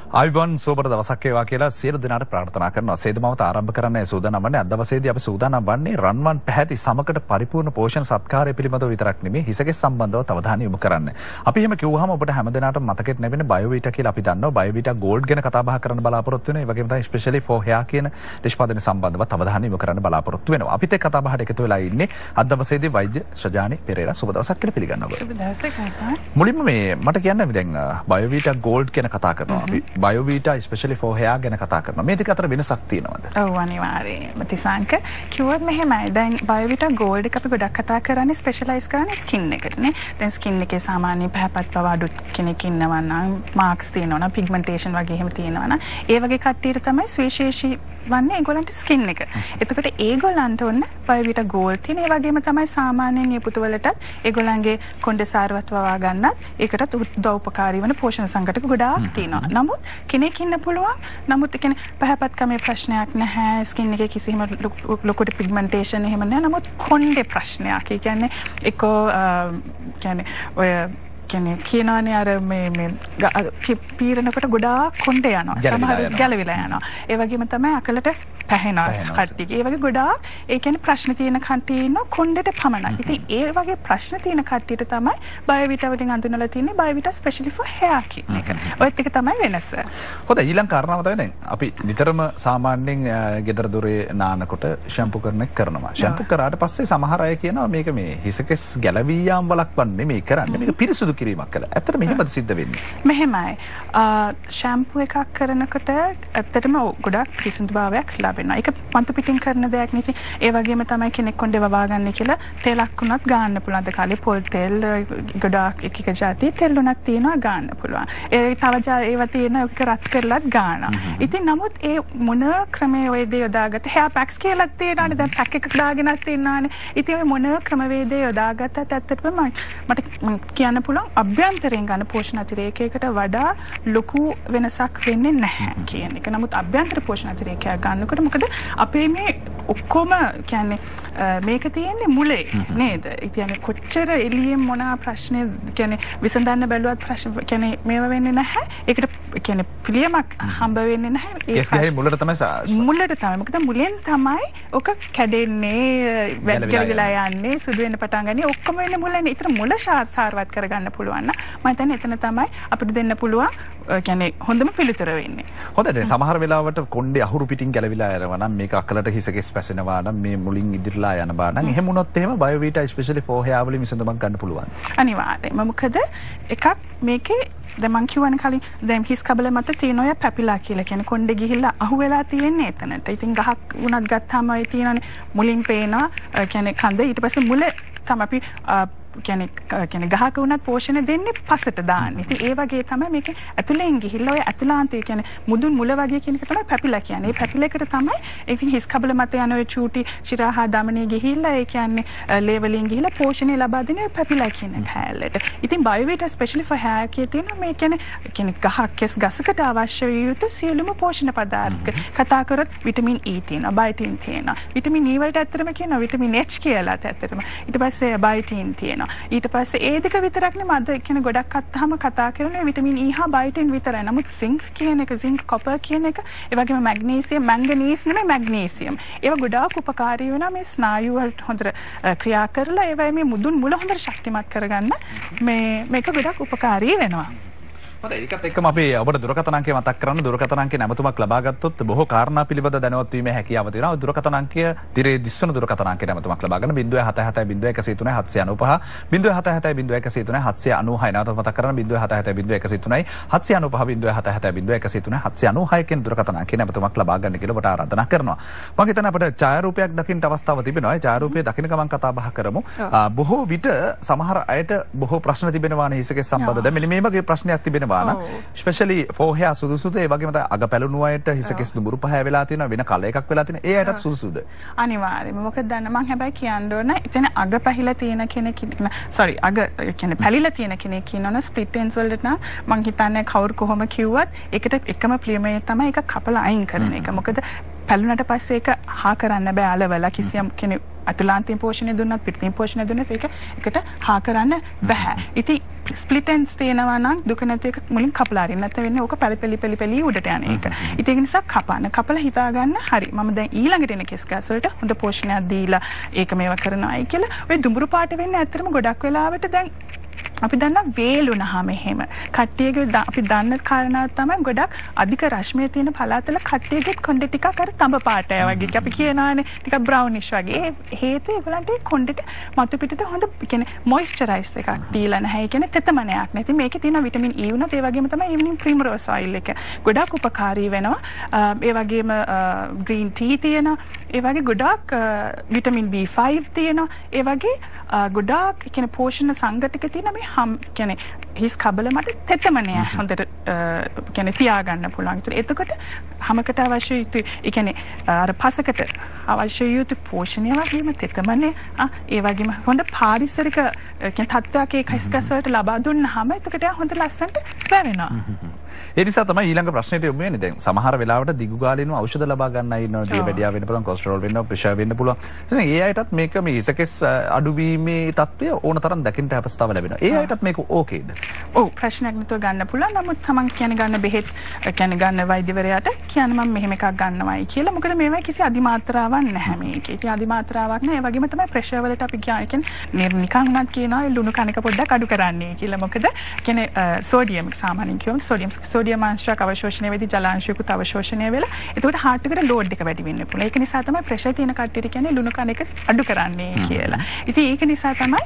ආයුබෝවන් සුබ දවසක් වේවා කියලා සියලු දෙනාට ප්‍රාර්ථනා කරනවා. සේදමවත ආරම්භ කරන්නයි සූදානම් වන්නේ. අද දවසේදී අපි සූදානම් වන්නේ රන්වන් පැහැති සමකට පරිපූර්ණ පෝෂණ සත්කාරය පිළිබඳව විතරක් නෙමෙයි හිසකෙස් සම්බන්ධව අවධානය යොමු කරන්න. අපි එහෙම කිව්වහම ඔබට හැමදෙනාටම මතකෙට නැවෙන බයෝවිටා කියලා අපි දන්නවා. බයෝවිටා ගෝල්ඩ් ගැන කතා බහ කරන්න බලාපොරොත්තු වෙනවා. ඒ වගේම තමයි ස්පෙෂලි ෆෝ හෙයා කියන නිෂ්පාදනය සම්බන්ධව අවධානය යොමු කරන්න බලාපොරොත්තු වෙනවා. අපිත් එක්ක කතා බහට එකතු වෙලා ඉන්නේ අද දවසේදී වෛද්‍ය ශ්‍රජානි පෙරේරා. සුබ දවසක් කියලා පිළිගන්නවා. සුබ දවසක්. මුලින්ම මට කියන්න දැන් බයෝවිටා ගෝල්ඩ් ගැන කතා කරනවා. අපි බයෝවිටා ස්පෙෂලි ෆෝ හෙයා ගැන කතා කරනවා. මේ දෙක අතර වෙනසක් තියෙනවද? ඔව් අනිවාර්යයෙන්ම තිසංක කිව්වොත් මෙහෙමයි. දැන් බයෝවිටා ගෝල්ඩ් එක අපි ගොඩක් කතා කරන්නේ ස්පෙෂලායිස් කරන්නේ ස්කින් එකටනේ. දැන් ස්කින් එකේ සාමාන්‍ය පැහැපත් පව අඩු කෙනෙක් ඉන්නවා නම් මාක්ස් තියෙනවා නම් පිග්මන්ටේෂන් වගේ එහෙම තියෙනවා නම් ඒ වගේ කට්ටියට තමයි සුවිශේෂී වන්නේ ඒගොල්ලන්ට ස්කින් එක. එතකොට ඒගොල්ලන්ට ඔන්න බයෝවිටා ගෝල්ඩ් තියෙන. ඒ වගේම තමයි සාමාන්‍යයෙන් මේ පුතුවලටත් ඒගොල්ලන්ගේ කොණ්ඩේ සාරවත් වවා ගන්නත් ඒකටත් උදව්පකාරී වෙන පෝෂණ සංකටක ගොඩාක් තියෙනවා. නමුත් කෙනෙක් ඉන්න පුළුවන්. නමුත් ඒ කියන්නේ පැහැපත්කමේ ප්‍රශ්නයක් නැහැ. ස්කින් එකේ කිසිම ලොකුට පිග්මන්ටේෂන් එහෙම නැහැ. නමුත් කොණ්ඩේ ප්‍රශ්නයක්. ඒ කියන්නේ එක්කෝ කියන්නේ ඔය කියනවානේ අර මේ පීරනකොට ගොඩාක් කොණ්ඩේ යනවා. සමහර ගැලවිලා යනවා. ඒ වගේම තමයි අකලට පැහැෙනවා කට්ටියගේ. ඒ වගේ ගොඩාක් ඒ කියන්නේ ප්‍රශ්න තියෙන කට්ටිය ඉන්නවා කොණ්ඩේට පමණයි. ඉතින් ඒ වගේ ප්‍රශ්න තියෙන කට්ටියට තමයි බයෝවිටා වලින් අඳුනලා තියෙන්නේ බයෝවිටා ස්පෙෂලි ෆෝ හෙයා කියන එක. ඔයත් එක තමයි වෙනස. හොඳයි ඊළඟ කාරණාව තමයි දැන් අපි නිතරම සාමාන්‍යයෙන් ගෙදර දොරේ නානකොට ෂැම්පු කරන එක කරනවා. ෂැම්පු කරාට පස්සේ සමහර අය කියනවා මේක මේ හිසකෙස් ගැලවී යාම් වළක්වන්න නෙමෙයි කරන්නේ. මේක පිරිසුදු කිරීමක් කළා. ඇත්තට මෙහෙමද සිද්ධ වෙන්නේ? මෙහෙමයි. ෂැම්පු එකක් කරනකොට ඇත්තටම ගොඩක් පිරිසුදුභාවයක් ලැබෙනවා. ඒක පන්තු පිටින් කරන දෙයක් නෙති. ඒ වගේම තමයි කෙනෙක් කොණ්ඩේ වවා ගන්න කියලා තෙලක් උනත් ගන්න පුළුවන්. අද කාලේ පොල් තෙල් ගොඩාක් එක જાති තෙල් උනත් තියනවා ගන්න පුළුවන්. ඒ තව ඒවා තියෙන එක රත් කරලත් ගන්නවා. ඉතින් නමුත් ඒ මොන ක්‍රමයේ ඔය දේ යොදාගත්ත හෙයා පැක්ස් කියලා තියෙනවානේ. දැන් පැක් එකක් දාගෙනත් ඉන්නවානේ. ඉතින් ඔය මොන ක්‍රමවේදය යොදාගත්තත් ඇත්තටම මට කියන්න පුළුවන් අභ්‍යන්තරයෙන් ගන්න පෝෂණ අතිරේකයකට වඩා ලොකු වෙනසක් වෙන්නේ නැහැ කියන එක. නමුත් අභ්‍යන්තර පෝෂණ අතිරේකයක් ගන්නකොට මොකද අපේ මේ ඔක්කොම කියන්නේ මේක තියෙන්නේ මුලේ නේද? ඒ කියන්නේ කොච්චර එළියෙන් මොනවා ප්‍රශ්නේ කියන්නේ විසඳන්න බැලුවත් ප්‍රශ්න කියන්නේ මේව වෙන්නේ නැහැ. ඒකට කියන්නේ පිළියමක් හම්බ වෙන්නේ නැහැ. ඒකයි මුලට තමයි මුලට තමයි. මොකද මුලෙන් තමයි ඔක කැඩෙන්නේ, වැක්කලා යන්නේ, සුදු වෙන්න පටන් ගන්නේ. ඔක්කොම වෙන්නේ මුලනේ. ඊතර මුල සාරවත් කරගන්න පුළුවන් නම් මම හිතන්නේ එතන තමයි අපිට දෙන්න පුළුවන් කියන්නේ හොඳම පිළිතුර වෙන්නේ. හොඳයි දැන් සමහර වෙලාවට කොණ්ඩේ අහුරු පිටින් ගැලවිලා යනවා නම් මේක අකලට හිසකෙස් පැසෙනවා නම් මේ මුලින් ඉදිරිලා යන බා නම් එහෙම වුණොත් එහෙම බයෝවිටා ස්පෙෂලි ෆෝ හෙයා වලින් විසඳුමක් ගන්න පුළුවන්. අනිවාර්යයෙන්ම මොකද එකක් මේකේ දැන් මං කියවනේ කලින් දැන් හිස් කබල මත තියෙන ඔය පැපිලා කියලා කියන්නේ කොණ්ඩේ ගිහිල්ලා අහුවෙලා තියෙන්නේ එතනට. ඉතින් ගහක් වුණත් ගත්තාම ඔය තියෙනනේ මුලින් පේනවා කියන්නේ කඳ ඊට පස්සේ මුල තමයි අපි කියන්නේ ගහක වුණත් පෝෂණ දෙන්නේ පසට දාන්නේ. ඉතින් ඒ වගේ තමයි මේක ඇතුලෙන් ගිහිල්ලා ඔය ඇතුලාන්තය කියන්නේ මුදුන් මුල වගේ කියන එක තමයි පැපිලා කියන්නේ. මේ පැපිලයකට තමයි ඒ කියන්නේ හිස් කබල මත යන ඔය චූටි ශිරාහා දමනේ ගිහිල්ලා ඒ කියන්නේ ලේවලින් ගිහිල්ලා පෝෂණය ලබා දෙන පැපිලා කියන හැල්ලට. ඉතින් බයෝවිටා ස්පෙෂලි ෆෝ හෙයා එකේ තියෙන මේ කියන්නේ ගහක් කෙස් ගසකට අවශ්‍ය විය යුතු සියලුම පෝෂණ පදාර්ථ. කතා කරොත් විටමින් E තියෙනවා, බයොටින් තියෙනවා. විටමින් E වලට ඇත්තටම කියනවා විටමින් H කියලාත් ඇත්තටම. ඊට පස්සේ බයොටින් තියෙනවා. ඊට පස්සේ ඒ දෙක විතරක් නෙමෙයි අද කියන ගොඩක් අත්තාම කතා කරන්නේ විටමින් E හා බයොටින් විතරයි. නමුත් සින්ක් කියන එක, සින්ක් කොපර් කියන එක, ඒ වගේම මැග්නීසියම්, මැංගනීස් නෙමෙයි මැග්නීසියම්. ඒවා ගොඩාක් උපකාරී වෙනවා මේ ස්නායු වලට හොඳට ක්‍රියා කරලා ඒවා මේ මුදුන් මුල හොඳට ශක්තිමත් කරගන්න මේක ගොඩක් උපකාරී වෙනවා. හොඳයි ඒකත් එක්කම අපි ඔබට දුරකථන අංකය මතක් කරන්න. දුරකථන අංකේ නැමතුමක් ලබා ගත්තොත් බොහෝ කාරණා පිළිබඳ දැනුවත් වීමේ හැකියාව තියෙනවා. දුරකථන අංකය තිරේ දිස්වන දුරකථන අංකේ නැමතුමක් ලබා ගන්න 077 0103 795 077 නැවත මතක් කරන්න 077 795 796 කියන දුරකථන අංකේ නැමතුමක් ලබා ගන්න කියලා ඔබට ආරාධනා කරනවා. මම හිතන්නේ අපිට ඡායාරූපයක් දකින්න අවස්ථාව තිබෙනවා. ඒ ඡායාරූපය දකින්න ගමන් කතා බහ කරමු. බොහෝ විට සමහර අයට බොහෝ ප්‍රශ්න තිබෙනවානේ හිසකෙස් සම්බන්ධව. මෙන්න මේ වගේ ප්‍රශ්නයක් තිබෙනවා. Specially for hair සුදුසුද? ඒ වගේම තමයි අග පැලුණු අයට හිසකෙස් දුඹුරු පහ වෙලා තියෙනවා, වෙන කල එකක් වෙලා තියෙනවා. ඒ අයටත් සුදුසුද? අනිවාර්යයෙන්ම. මොකද දැන් මම හැබැයි කියන්න ඕන එතන අග පැහිලා තියෙන කෙනෙක් අග කියන්නේ පැලිලා තියෙන කෙනෙක් ඉන්නවනේ ස්ප්ලිට් එන්ඩ්ස් වලට නම් මම හිතන්නේ කවුරු කොහොම කිව්වත් ඒකට එකම ප්‍රියමය තමයි ඒක කපලා අයින් කරන එක. මොකද පැලුණට පස්සේ ඒක හා කරන්න බෑ අලවලා කිසියම් කෙනෙක් අතුලාන්තයෙන් පෝෂණය දුන්නත් පිටින් පෝෂණය දුන්නත් ඒක එකට හා කරන්න බෑ. ඉතින් ස්ප්ලිට් එන්ඩ්ස් තියෙනවා නම් දුක නැති එක මුලින් කපලා අරින්න නැත්නම් වෙන්නේ ඕක පැලි උඩට යන එක. ඉතින් ඒක නිසා කපලා හිතා ගන්න හරි මම දැන් ඊළඟට එන කෙස් ගස් වලට හොඳ පෝෂණයක් දීලා ඒක මේවා කරනවායි කියලා. ඔය දුඹුරු පාට වෙන්නේ ඇත්තටම ගොඩක් වෙලාවට දැන් අපි දන්නා වේලුනහම එහෙම කට්ටියගේ අපි දන්න කාරණාව තමයි ගොඩක් අධික රශ්මිය තියෙන පළාතල කට්ටියගේ කොණ්ඩේ ටිකක් අර තඹ පාටය වගේ අපි කියනවානේ ටිකක් බ්‍රවුනිෂ් වගේ. ඒ හේතුව ඒගොල්ලන්ට කොණ්ඩේට මතු පිටට හොඳ කියන්නේ මොයිස්චරයිස් එකක් දීලා නැහැ. ඒ කියන්නේ තෙතමනයක් නැති. මේකේ තියෙන විටමින් E උනත් ඒ වගේම තමයි ඉවනින් ප්‍රිමරෝස් ඔයිල් එක. ගොඩක් උපකාරී වෙනවා. ඒ වගේම ග්‍රීන් ටී තියෙනවා. ඒ වගේ ගොඩක් විටමින් B5 තියෙනවා. ඒ වගේ ගොඩක් කියන්නේ පෝෂණ සංඝටක තියෙන මේ කියන්නේ හිස් කබල මට තෙතමනය හොඳට කියන්නේ තියාගන්න පුළුවන්. එතකොට හැමකට අවශ්‍ය යුතු ඒ කියන්නේ අර පසකට අවශ්‍ය යුතු පෝෂණය වගේම තෙතමනය ඒ වගේම හොඳ පාරිසරික කියන්නේ තත්ත්වයක් ඒ කයිස්කස් වලට ලබා දුන්නාම එතකොට හොඳ ලස්සනට වැවෙනවා. ඒ නිසා තමයි ඊළඟ ප්‍රශ්නෙට යොමු වෙන්නේ. දැන් සමහර වෙලාවට දිගු ගාලිනු ඖෂධ ලබා ගන්න අය ඉන්නවා. ඩයබටියා වෙන්න පුළුවන්, කොලෙස්ටරෝල් වෙන්න, ප්‍රෙෂර් වෙන්න පුළුවන්. ඉතින් ඒ අයටත් මේක මේ හිසකෙස් අඩුවීමේ තත්ත්වය ඕන තරම් දකින්න අවස්ථාව ලැබෙනවා. ඒ අයටත් මේක ඕකේද? ඔව් ප්‍රශ්නයක් නැතුව ගන්න පුළුවන්. නමුත් තමන් කියන්නේ ගන්න බෙහෙත් කියන්නේ ගන්න වෛද්‍යවරයාට කියන්න මම මෙහෙම එකක් ගන්නවයි කියලා. මොකද මේවා කිසි අදිමාත්‍රාවක් නැහැ මේකේ. ඉතින් අදිමාත්‍රාවක් නැහැ. ඒ වගේම තමයි ප්‍රෙෂර් වලට අපි කියන්නේ නිකන් උනත් කියනවා ලුණු කණක පොඩ්ඩක් අඩු කරන්නයි කියලා. මොකද කියන්නේ සෝඩියම් සාමාන්‍යයෙන් කියමු සෝඩියම් අංශයක් අවශෝෂණය වෙදී ජල අංශයකුත් අවශෝෂණය වෙලා එතකොට හાર્ට් එකට ලෝඩ් එක වැඩි වෙන්න පුළුවන්. ඒක නිසා තමයි ප්‍රෙෂර් තියෙන කට්ටියට කියන්නේ ලුණු කණ එක අඩු කරන්නයි කියලා. ඉතින් ඒක නිසා තමයි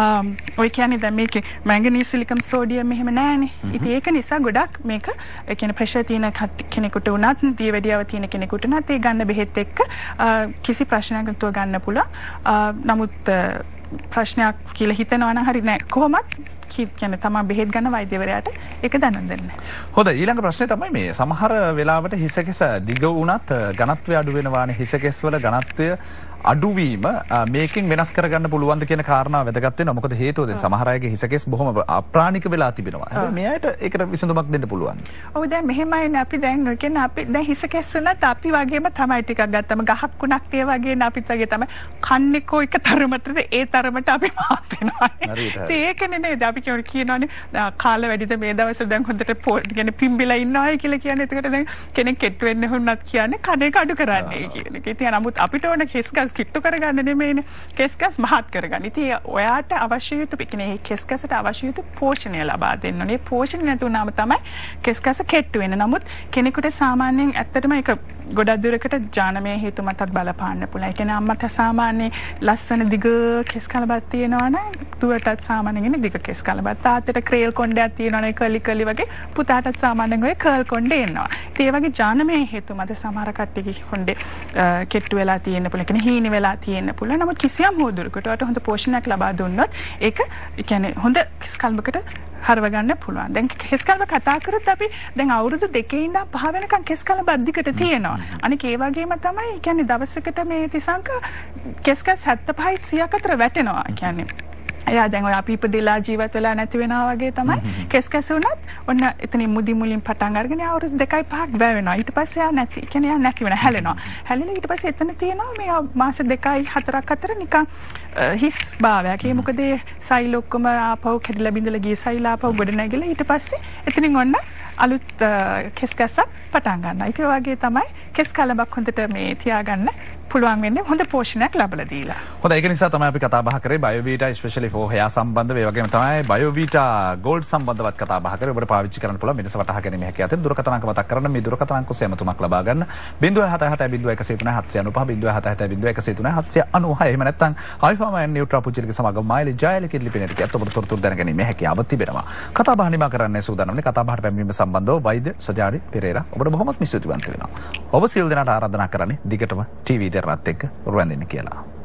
ඔය කියන්නේ දැන් මේකේ මැංගනීස් සිලිකම් සෝඩියම් මෙහෙම නැහැනේ. ඉතින් ඒක නිසා ගොඩක් මේක ඒ කියන්නේ ප්‍රෙෂර් තියෙන කෙනෙකුට උනත් දියවැඩියාව තියෙන කෙනෙකුට උනත් ඒ ගන්න බෙහෙත් එක්ක කිසි ප්‍රශ්නයක් නැතුව ගන්න පුළුවන්. නමුත් ප්‍රශ්නයක් කියලා හිතනවා නම් හරි නෑ කොහොමත් කියන්නේ තමයි බෙහෙත් ගන්න වෛද්‍යවරයාට ඒක දැනුම් දෙන්න. හොඳයි ඊළඟ ප්‍රශ්නේ තමයි මේ සමහර වෙලාවට හිසකෙස දිග වුණත් ඝනත්වය අඩු වෙනවානේ. හිසකෙස් වල ඝනත්වය අඩුවීම මේකෙන් වෙනස් කරගන්න පුළුවන්ද කියන කාරණාව වැදගත් වෙනවා. මොකද හේතුව දැන් සමහර අයගේ හිසකෙස් බොහොම අප්‍රාණික වෙලා තිබෙනවා. හැබැයි මේ අයට ඒකට විසඳුමක් දෙන්න පුළුවන්. ඔව් දැන් මෙහෙමයිනේ අපි දැන් කියන්නේ අපි දැන් හිසකෙස් වලත් අපි වගේම තමයි ටිකක් ගත්තම ගහක් කුණක් තිය වගේනේ අපිත් වගේ තමයි කන්නේ කො එක තරමටද ඒ තරමට අපි මාත් වෙනවා. ඒකනේ නේද අපි කියනවානේ කාල වැඩිද මේ දවස්වල දැන් හොඳට කියන්නේ පිම්බිලා ඉන්නවයි කියලා කියන්නේ. එතකොට දැන් කෙනෙක් කෙට් වෙන්න හුන්නත් කියන්නේ කඩේ කඩු කරන්නේ කියන එක. ඉතින් නමුත් අපිට ඕන කෙස්ගස් කිට්ටු කරගන්න නෙමෙයිනේ. කෙස්ගස් මහත් කරගන්න. ඉතින් ඔයාට අවශ්‍ය යුතු කියන්නේ කෙස්ගසට අවශ්‍ය යුතු පෝෂණය ලබා දෙන්න ඕනේ. පෝෂණය නැතුනම තමයි කෙස්ගස කෙට්ටු වෙන්නේ. නමුත් කෙනෙකුට සාමාන්‍යයෙන් ඇත්තටම ඒක ගොඩක් දුරකට ජානමය හේතු මතත් බලපාන්න පුළුවන්. ඒ කියන්නේ අම්මට සාමාන්‍ය ලස්සන දිග කෙස් කලබක් තියෙනවා නම් දුවටත් සාමාන්‍යයෙන් දිග කෙස් කලබක්. තාත්තට ක්‍රේල් කොණ්ඩයක් තියෙනවනේ කලි වගේ පුතාටත් සාමාන්‍යයෙන් ඔය කර්ල් කොණ්ඩේ එනවා. ඉතින් ඒ වගේ ජානමය හේතු මත සමහර කට්ටියගේ කොණ්ඩේ කෙට්ටු වෙලා තියෙන්න පුළුවන්. කියන්නේ හීන වෙලා තියෙන්න පුළුවන්. නමුත් කිසියම් හොදුරකට ඔයාට හොඳ පෝෂණයක් ලබා දුන්නොත් ඒක කියන්නේ හොඳ කෙස් කලබකට හරව ගන්න පුළුවන්. දැන් කෙස් කලබ කතා කරත් අපි දැන් අවුරුදු 2 ඉඳන් 5 වෙනකන් කෙස් කලබ අධිකට තියෙනවා. අනික ඒ වගේම තමයි කියන්නේ දවසකට මේ තිසංක කෙස් කස් 75 100ක් අතර වැටෙනවා. කියන්නේ එයා දැන් ඔය අපි ඉපදෙලා ජීවත් වෙලා නැති වෙනවා වගේ තමයි කෙස් කැස උනත් ඔන්න එතනින් මුලින් පටන් අරගෙන අවුරුදු 2 5ක් බෑ වෙනවා. ඊට පස්සේ එයා නැති කියන්නේ එයා නැති වෙනවා හැලෙනවා. හැලෙලා ඊට පස්සේ එතන තියෙනවා මේ මාස 2යි 4ක් අතර නිකන් හිස් භාවයක්. ඒ මොකද ඒ සෛල ඔක්කොම ආපහු කැඩිලා බිඳලා ගිය සෛල ආපහු ගොඩ නැගිලා ඊට පස්සේ එතනින් ඔන්න අලුත් කෙස් කැස්සක් පටන් ගන්නවා. ඉතින් ඒ වගේ තමයි කෙස් කලබක් හොඳට මේ තියාගන්න පුළුවන් වෙන්නේ හොඳ පෝෂණයක් ලැබලා දීලා. හොඳයි ඒක නිසා තමයි අපි කතා බහ කරේ බයෝවීටා ස්පෙෂලි ෆෝ hair සම්බන්ධව ඒ වගේම තමයි බයෝවීටා ගෝල්ඩ් සම්බන්ධවත් කතා බහ කරේ. ඔබට පාවිච්චි කරන්න පුළුවන් මෙලෙස වටහා ගැනීම හැකියාව තියෙන දුරකථන අංක මතක් කරගන්න. මේ දුරකථන අංක ඔස්සේ ඇමතුමක් ලබා ගන්න 0770103 එහෙම නැත්නම් ආයිෆාම ඇන් නියුට්‍රා පුචිලක සමග මයිලි ජයලක ලිපිනට කියත් ඔබට තොරතුරු දැනගැනීමේ හැකියාව තිබෙනවා. කතා බහ නිමා කරන්න සූදානම්නේ. කතා බහට පැමිණීම සම්බන්ධව වෛද්‍ය සජාඩි පෙරේරා ඔබට බොහොමත් ස්තුතිවන්ත වෙනවා. ඔබ සියලු දෙනාට ආරාධනා කරන්නේ දිගටම ටීවී දෙරණත් එක්ක රුවන්දින්න කියලා.